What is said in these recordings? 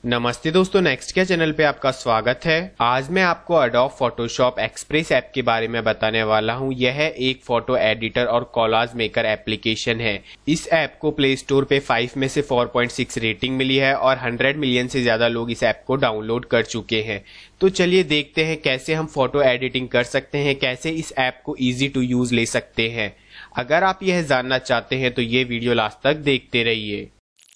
नमस्ते दोस्तों, नेक्स्ट क्या चैनल पे आपका स्वागत है। आज मैं आपको एडोब फोटोशॉप एक्सप्रेस ऐप के बारे में बताने वाला हूं। यह एक फोटो एडिटर और कॉलाज मेकर एप्लीकेशन है। इस ऐप को प्ले स्टोर पे 5 में से 4.6 रेटिंग मिली है और 100 मिलियन से ज्यादा लोग इस ऐप को डाउनलोड कर चुके हैं। तो चलिए देखते हैं कैसे हम फोटो एडिटिंग कर सकते हैं, कैसे इस ऐप को ईजी टू यूज ले सकते हैं। अगर आप यह जानना चाहते हैं तो ये वीडियो लास्ट तक देखते रहिए।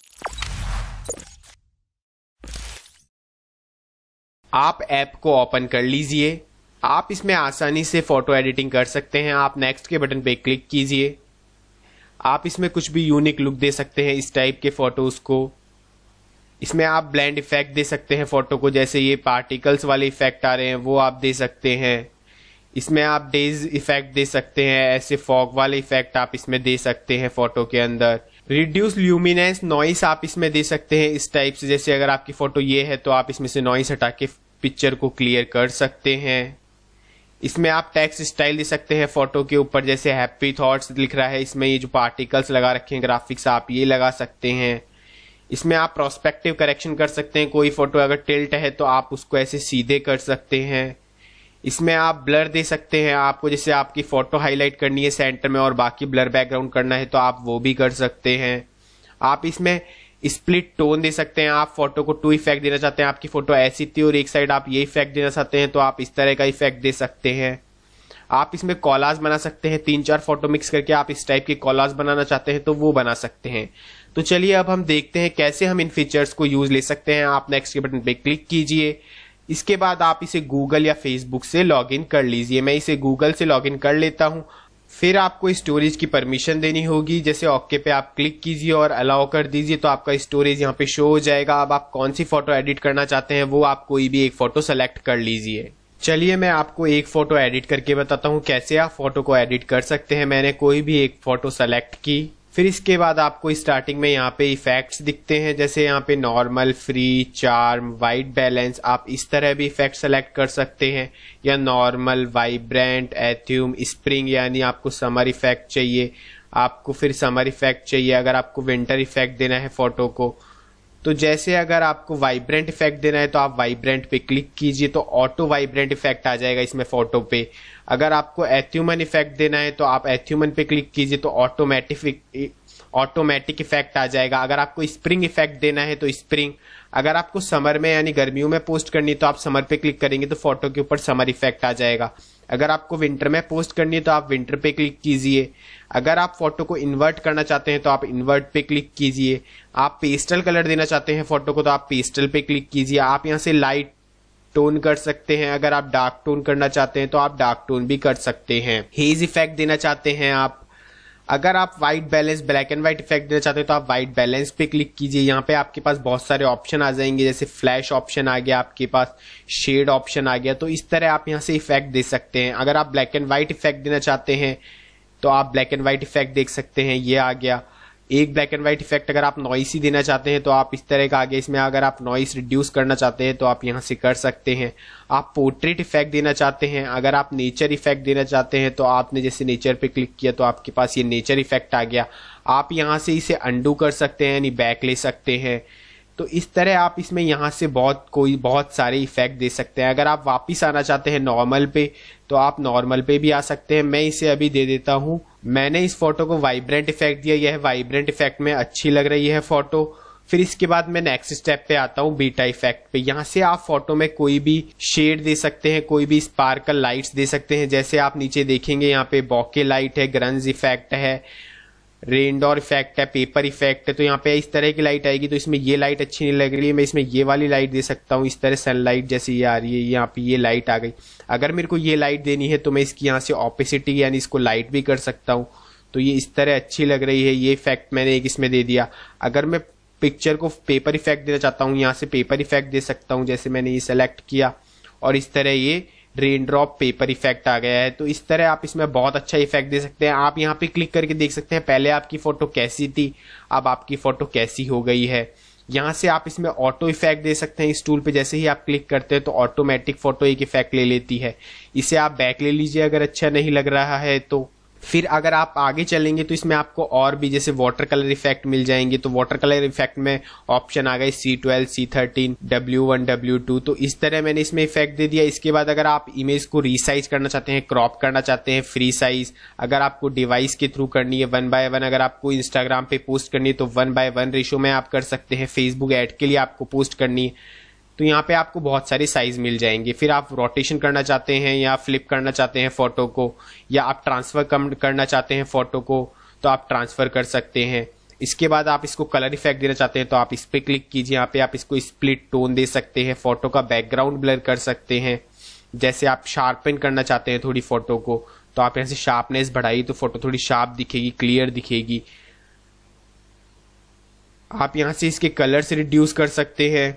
आप ऐप को ओपन कर लीजिए। आप इसमें आसानी से फोटो एडिटिंग कर सकते हैं। आप नेक्स्ट के बटन पे क्लिक कीजिए। आप इसमें कुछ भी यूनिक लुक दे सकते हैं, इस टाइप के फोटोज को। इसमें आप ब्लेंड इफेक्ट दे सकते हैं फोटो को, जैसे ये पार्टिकल्स वाले इफेक्ट आ रहे हैं वो आप दे सकते हैं। इसमें आप डेज इफेक्ट दे सकते हैं, ऐसे फॉग वाले इफेक्ट आप इसमें दे सकते हैं फोटो के अंदर। रिड्यूस ल्यूमिनेंस नॉइस आप इसमें दे सकते हैं इस टाइप से, जैसे अगर आपकी फोटो ये है तो आप इसमें से नॉइस हटा के पिक्चर को क्लियर कर सकते हैं। इसमें आप टेक्स्ट स्टाइल दे सकते हैं फोटो के ऊपर, जैसे हैप्पी थॉट्स लिख रहा है, इसमें ये जो पार्टिकल्स लगा रखे हैं ग्राफिक्स आप ये लगा सकते हैं। इसमें आप प्रोस्पेक्टिव करेक्शन कर सकते हैं, कोई फोटो अगर टिल्ट है तो आप उसको ऐसे सीधे कर सकते हैं। इसमें आप ब्लर दे सकते हैं, आपको जैसे आपकी फोटो हाईलाइट करनी है सेंटर में और बाकी ब्लर बैकग्राउंड करना है तो आप वो भी कर सकते हैं। आप इसमें स्प्लिट टोन दे सकते हैं, आप फोटो को 2 इफेक्ट देना चाहते हैं, आपकी फोटो ऐसी थी और एक साइड आप ये इफेक्ट देना चाहते हैं तो आप इस तरह का इफेक्ट दे सकते हैं। आप इसमें कॉलाज बना सकते हैं, 3-4 फोटो मिक्स करके आप इस टाइप की कॉलाज बनाना चाहते हैं तो वो बना सकते हैं। तो चलिए अब हम देखते हैं कैसे हम इन फीचर्स को यूज ले सकते हैं। आप नेक्स्ट के बटन पे क्लिक कीजिए। इसके बाद आप इसे गूगल या फेसबुक से लॉगिन कर लीजिए। मैं इसे गूगल से लॉगिन कर लेता हूं। फिर आपको स्टोरेज की परमिशन देनी होगी, जैसे ओके पे आप क्लिक कीजिए और अलाउ कर दीजिए तो आपका स्टोरेज यहाँ पे शो हो जाएगा। अब आप कौन सी फोटो एडिट करना चाहते हैं वो आप कोई भी एक फोटो सेलेक्ट कर लीजिए। चलिए मैं आपको एक फोटो एडिट करके बताता हूँ कैसे आप फोटो को एडिट कर सकते हैं। मैंने कोई भी एक फोटो सेलेक्ट की। फिर इसके बाद आपको स्टार्टिंग में यहाँ पे इफेक्ट्स दिखते हैं, जैसे यहाँ पे normal, free, charm, white balance. आप इस तरह भी इफेक्ट सेलेक्ट कर सकते हैं, या नॉर्मल, वाइब्रेंट, एथ्यूम, स्प्रिंग, यानी आपको समर इफेक्ट चाहिए, आपको फिर समर इफेक्ट चाहिए। अगर आपको विंटर इफेक्ट देना है फोटो को तो जैसे अगर आपको वाइब्रेंट इफेक्ट देना है तो आप वाइब्रेंट पे क्लिक कीजिए तो ऑटो वाइब्रेंट इफेक्ट आ जाएगा इसमें फोटो पे। अगर आपको एथ्यूमन इफेक्ट देना है तो आप एथ्यूमन पे क्लिक कीजिए तो ऑटोमेटिक इफेक्ट आ जाएगा। अगर आपको स्प्रिंग इफेक्ट देना है तो स्प्रिंग। अगर आपको समर में यानी गर्मियों में पोस्ट करनी है तो आप समर पे क्लिक करेंगे तो फोटो के ऊपर समर इफेक्ट आ जाएगा। अगर आपको विंटर में पोस्ट करनी है तो आप विंटर पे क्लिक कीजिए। अगर आप फोटो को इन्वर्ट करना चाहते हैं तो आप इन्वर्ट पे क्लिक कीजिए। आप पेस्टल कलर देना चाहते हैं फोटो को तो आप पेस्टल पे क्लिक कीजिए। आप यहाँ से लाइट टोन कर सकते हैं, अगर आप डार्क टोन करना चाहते हैं तो आप डार्क टोन भी कर सकते हैं। हेज इफेक्ट देना चाहते हैं आप। अगर आप white balance, black and white effect देना चाहते हैं तो आप व्हाइट बैलेंस पे क्लिक कीजिए। यहाँ पे आपके पास बहुत सारे ऑप्शन आ जाएंगे, जैसे फ्लैश ऑप्शन आ गया, आपके पास शेड ऑप्शन आ गया। तो इस तरह आप यहाँ से इफेक्ट दे सकते हैं। अगर आप ब्लैक एंड व्हाइट इफेक्ट देना चाहते हैं तो आप ब्लैक एंड व्हाइट इफेक्ट देख सकते हैं, ये आ गया एक ब्लैक एंड व्हाइट इफेक्ट। अगर आप नॉइसी देना चाहते हैं तो आप इस तरह का आ गया। इसमें अगर आप नॉइस रिड्यूस करना चाहते हैं तो आप यहाँ से कर सकते हैं। आप पोर्ट्रेट इफेक्ट देना चाहते हैं। अगर आप नेचर इफेक्ट देना चाहते हैं तो आपने जैसे नेचर पे क्लिक किया तो आपके पास ये नेचर इफेक्ट आ गया। आप यहाँ से इसे अंडू कर सकते हैं यानी बैक ले सकते हैं। तो इस तरह आप इसमें यहाँ से बहुत सारे इफेक्ट दे सकते हैं। अगर आप वापिस आना चाहते हैं नॉर्मल पे तो आप नॉर्मल पे भी आ सकते हैं। मैं इसे अभी दे देता हूँ। मैंने इस फोटो को वाइब्रेंट इफेक्ट दिया, यह वाइब्रेंट इफेक्ट में अच्छी लग रही है फोटो। फिर इसके बाद मैं नेक्स्ट स्टेप पे आता हूँ, बीटा इफेक्ट पे। यहाँ से आप फोटो में कोई भी शेड दे सकते हैं, कोई भी स्पार्कल लाइट्स दे सकते हैं। जैसे आप नीचे देखेंगे यहाँ पे बॉके लाइट है, ग्रंज इफेक्ट है, रेनडोर इफेक्ट है, पेपर इफेक्ट है। तो यहाँ पे इस तरह की लाइट आएगी तो इसमें ये लाइट अच्छी नहीं लग रही है, मैं इसमें ये वाली लाइट दे सकता हूँ। इस तरह सनलाइट जैसे ये आ रही है, यहाँ पे ये लाइट आ गई। अगर मेरे को ये लाइट देनी है तो मैं इसकी यहाँ से ऑपेसिटी यानी इसको लाइट भी कर सकता हूँ। तो ये इस तरह अच्छी लग रही है, ये इफेक्ट मैंने एक इसमें दे दिया। अगर मैं पिक्चर को पेपर इफेक्ट देना चाहता हूँ, यहाँ से पेपर इफेक्ट दे सकता हूँ, जैसे मैंने ये सेलेक्ट किया और इस तरह ये रेन ड्रॉप पेपर इफेक्ट आ गया है। तो इस तरह आप इसमें बहुत अच्छा इफेक्ट दे सकते हैं। आप यहाँ पे क्लिक करके देख सकते हैं पहले आपकी फोटो कैसी थी, अब आपकी फोटो कैसी हो गई है। यहाँ से आप इसमें ऑटो इफेक्ट दे सकते हैं। इस टूल पे जैसे ही आप क्लिक करते हैं तो ऑटोमेटिक फोटो एक इफेक्ट ले लेती है। इसे आप बैक ले लीजिए अगर अच्छा नहीं लग रहा है तो। फिर अगर आप आगे चलेंगे तो इसमें आपको और भी जैसे वाटर कलर इफेक्ट मिल जाएंगे। तो वाटर कलर इफेक्ट में ऑप्शन आ गए C12, C13, W1, W2। तो इस तरह मैंने इसमें इफेक्ट दे दिया। इसके बाद अगर आप इमेज को रीसाइज करना चाहते हैं, क्रॉप करना चाहते हैं, फ्री साइज, अगर आपको डिवाइस के थ्रू करनी है 1:1, अगर आपको इंस्टाग्राम पे पोस्ट करनी है तो 1:1 रेशो में आप कर सकते हैं। फेसबुक ऐड के लिए आपको पोस्ट करनी है तो यहाँ पे आपको बहुत सारे साइज मिल जाएंगे। फिर आप रोटेशन करना चाहते हैं या फ्लिप करना चाहते हैं फोटो को, या आप ट्रांसफर करना चाहते हैं फोटो को तो आप ट्रांसफर कर सकते हैं। इसके बाद आप इसको कलर इफेक्ट देना चाहते हैं तो आप इस पे क्लिक कीजिए। यहाँ पे आप इसको स्प्लिट टोन दे सकते हैं, फोटो का बैकग्राउंड ब्लर कर सकते हैं। जैसे आप शार्पन करना चाहते हैं थोड़ी फोटो को तो आप यहाँ से शार्पनेस बढ़ाइए तो फोटो थोड़ी शार्प दिखेगी, क्लियर दिखेगी। आप यहाँ से इसके कलर से रिड्यूस कर सकते हैं।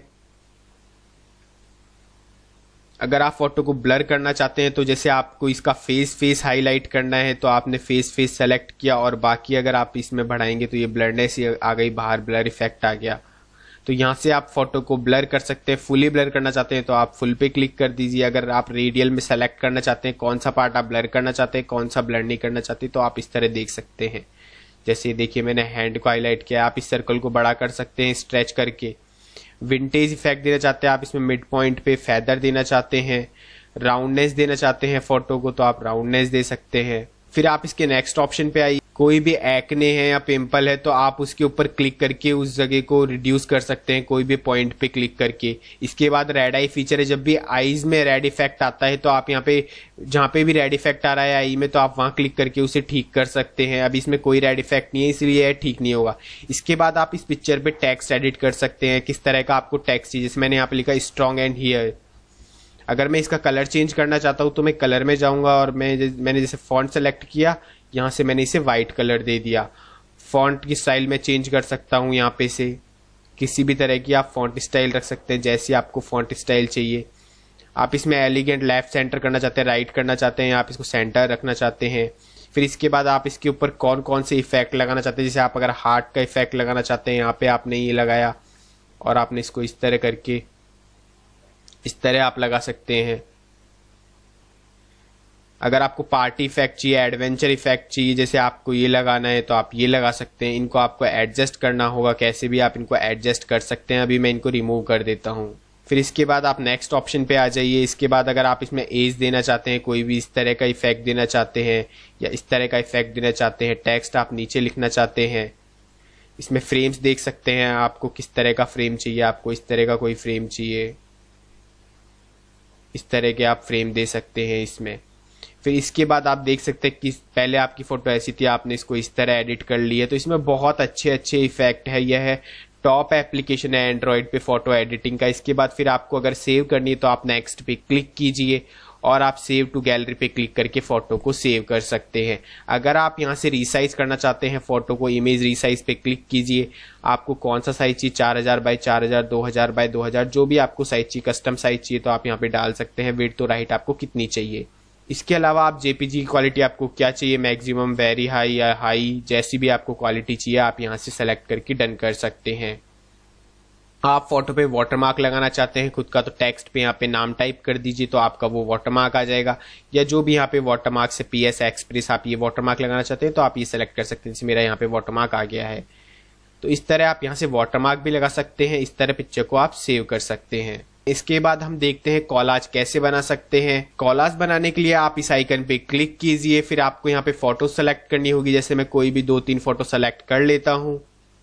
अगर आप फोटो को ब्लर करना चाहते हैं तो जैसे आपको इसका फेस हाईलाइट करना है तो आपने फेस सेलेक्ट किया, और बाकी अगर आप इसमें बढ़ाएंगे तो ये ब्लरनेस आ गई बाहर, ब्लर इफेक्ट आ गया। तो यहाँ से आप फोटो को ब्लर कर सकते हैं। फुली ब्लर करना चाहते हैं तो आप फुल पे क्लिक कर दीजिए। अगर आप रेडियल में सेलेक्ट करना चाहते हैं कौन सा पार्ट आप ब्लर करना चाहते हैं, कौन सा ब्लर नहीं करना चाहते, तो आप इस तरह देख सकते हैं। जैसे देखिए मैंने हैंड को हाईलाइट किया, आप इस सर्कल को बड़ा कर सकते हैं स्ट्रेच करके। विंटेज इफेक्ट देना चाहते हैं आप इसमें, मिड पॉइंट पे फेदर देना चाहते हैं, राउंडनेस देना चाहते हैं फोटो को तो आप राउंडनेस दे सकते हैं। फिर आप इसके नेक्स्ट ऑप्शन पे आइए। कोई भी एक्ने है या पिंपल है तो आप उसके ऊपर क्लिक करके उस जगह को रिड्यूस कर सकते हैं, कोई भी पॉइंट पे क्लिक करके। इसके बाद रेड आई फीचर है, जब भी आईज में रेड इफेक्ट आता है तो आप यहाँ पे जहाँ पे भी रेड इफेक्ट आ रहा है आई में तो आप वहां क्लिक करके उसे ठीक कर सकते हैं। अब इसमें कोई रेड इफेक्ट नहीं है इसलिए यह ठीक नहीं होगा। इसके बाद आप इस पिक्चर पे टेक्स्ट एडिट कर सकते हैं, किस तरह का आपको टेक्स्ट चाहिए। जैसे मैंने यहाँ पे लिखा स्ट्रॉन्ग एंड हियर। अगर मैं इसका कलर चेंज करना चाहता हूँ तो मैं कलर में जाऊंगा और मैंने जैसे फॉन्ट सेलेक्ट किया, यहाँ से मैंने इसे वाइट कलर दे दिया। फॉन्ट की स्टाइल में चेंज कर सकता हूँ, यहाँ पे से किसी भी तरह की आप फॉन्ट स्टाइल रख सकते हैं जैसी आपको फॉन्ट स्टाइल चाहिए। आप इसमें एलिगेंट लेफ्ट सेंटर करना चाहते हैं, राइट करना चाहते हैं, आप इसको सेंटर रखना चाहते हैं। फिर इसके बाद आप इसके ऊपर कौन कौन से इफेक्ट लगाना चाहते हैं। जैसे आप अगर हार्ट का इफेक्ट लगाना चाहते हैं यहाँ पे आपने ये लगाया और आपने इसको इस तरह करके इस तरह आप लगा सकते हैं। अगर आपको पार्टी इफेक्ट चाहिए, एडवेंचर इफेक्ट चाहिए, जैसे आपको ये लगाना है तो आप ये लगा सकते हैं। इनको आपको एडजस्ट करना होगा, कैसे भी आप इनको एडजस्ट कर सकते हैं। अभी मैं इनको रिमूव कर देता हूँ। फिर इसके बाद आप नेक्स्ट ऑप्शन पे आ जाइए। इसके बाद अगर आप इसमें एज देना चाहते हैं, कोई भी इस तरह का इफेक्ट देना चाहते हैं या इस तरह का इफेक्ट देना चाहते हैं, टेक्स्ट आप नीचे लिखना चाहते हैं, इसमें फ्रेम्स देख सकते हैं आपको किस तरह का फ्रेम चाहिए। आपको इस तरह का कोई फ्रेम चाहिए, इस तरह के आप फ्रेम दे सकते हैं इसमें। फिर इसके बाद आप देख सकते हैं कि पहले आपकी फोटो ऐसी थी, आपने इसको इस तरह एडिट कर ली है। तो इसमें बहुत अच्छे अच्छे इफेक्ट है। यह है टॉप एप्लीकेशन है एंड्रॉइड पे फोटो एडिटिंग का। इसके बाद फिर आपको अगर सेव करनी है तो आप नेक्स्ट पे क्लिक कीजिए और आप सेव टू गैलरी पे क्लिक करके फोटो को सेव कर सकते हैं। अगर आप यहाँ से रिसाइज करना चाहते हैं फोटो को, इमेज रिसाइज पे क्लिक कीजिए। आपको कौन सा साइज चाहिए, 4000 बाय 4000, 2000 बाय 2000, जो भी आपको साइज चाहिए, कस्टम साइज चाहिए तो आप यहाँ पे डाल सकते हैं। विड्थ और हाइट आपको कितनी चाहिए। इसके अलावा आप जेपीजी की क्वालिटी आपको क्या चाहिए, मैक्सिमम, वेरी हाई या हाई, जैसी भी आपको क्वालिटी चाहिए आप यहाँ से सेलेक्ट करके डन कर सकते हैं। आप फोटो पे वाटरमार्क लगाना चाहते हैं खुद का तो टेक्स्ट पे यहाँ पे नाम टाइप कर दीजिए तो आपका वो वाटरमार्क आ जाएगा। या जो भी यहाँ पे वाटरमार्क से PS एक्सप्रेस आप ये वाटरमार्क लगाना चाहते हैं तो आप ये सेलेक्ट कर सकते हैं। जैसे मेरा यहाँ पे वाटरमार्क आ गया है तो इस तरह आप यहाँ से वाटरमार्क भी लगा सकते हैं। इस तरह पिक्चर को आप सेव कर सकते हैं। इसके बाद हम देखते हैं कॉलाज कैसे बना सकते हैं। कॉलाज बनाने के लिए आप इस आइकन पे क्लिक कीजिए। फिर आपको यहाँ पे फोटो सेलेक्ट करनी होगी। जैसे मैं कोई भी 2-3 फोटो सेलेक्ट कर लेता हूं।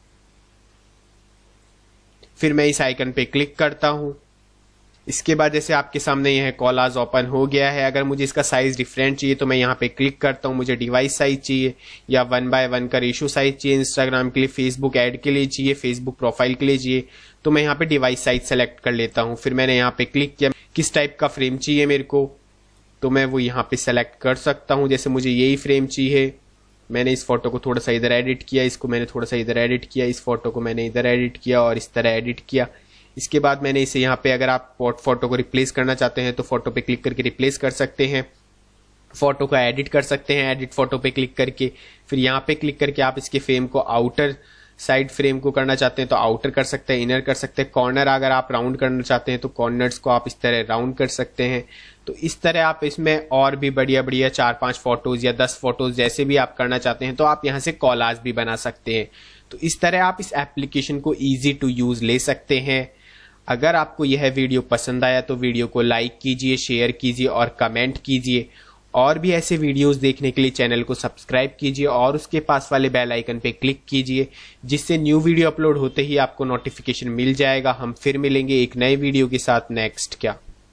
फिर मैं इस आइकन पे क्लिक करता हूं। इसके बाद जैसे आपके सामने यह कॉलाज ओपन हो गया है। अगर मुझे इसका साइज डिफरेंट चाहिए तो मैं यहाँ पे क्लिक करता हूँ। मुझे डिवाइस साइज चाहिए या 1:1 का रेशियो साइज चाहिए, इंस्टाग्राम के लिए, फेसबुक ऐड के लिए चाहिए, फेसबुक प्रोफाइल के लिए चाहिए, तो मैं यहाँ पे डिवाइस साइज सेलेक्ट कर लेता हूँ। फिर मैंने यहाँ पे क्लिक किया, किस टाइप का फ्रेम चाहिए मेरे को तो मैं वो यहाँ पे सेलेक्ट कर सकता हूँ। जैसे मुझे यही फ्रेम चाहिए, मैंने इस फोटो को थोड़ा सा इधर एडिट किया, इसको मैंने थोड़ा सा इधर एडिट किया, इस फोटो को मैंने इधर एडिट किया और इस तरह एडिट किया। इसके बाद मैंने इसे यहाँ पे, अगर आप फोटो को रिप्लेस करना चाहते हैं तो फोटो पे क्लिक करके रिप्लेस कर सकते हैं। फोटो को एडिट कर सकते हैं एडिट फोटो पे क्लिक करके। फिर यहाँ पे क्लिक करके आप इसके फ्रेम को आउटर साइड फ्रेम को करना चाहते हैं तो आउटर कर सकते हैं, इनर कर सकते हैं। कॉर्नर अगर आप राउंड करना चाहते हैं तो कॉर्नर्स को आप इस तरह राउंड कर सकते हैं। तो इस तरह आप इसमें और भी बढ़िया बढ़िया 4-5 फोटोज या 10 फोटोज जैसे भी आप करना चाहते हैं तो आप यहाँ से कॉलाज भी बना सकते हैं। तो इस तरह आप इस एप्लीकेशन को ईजी टू यूज ले सकते हैं। अगर आपको यह वीडियो पसंद आया तो वीडियो को लाइक कीजिए, शेयर कीजिए और कमेंट कीजिए। और भी ऐसे वीडियोस देखने के लिए चैनल को सब्सक्राइब कीजिए और उसके पास वाले बेल आइकन पे क्लिक कीजिए, जिससे न्यू वीडियो अपलोड होते ही आपको नोटिफिकेशन मिल जाएगा। हम फिर मिलेंगे एक नए वीडियो के साथ नेक्स्ट क्या।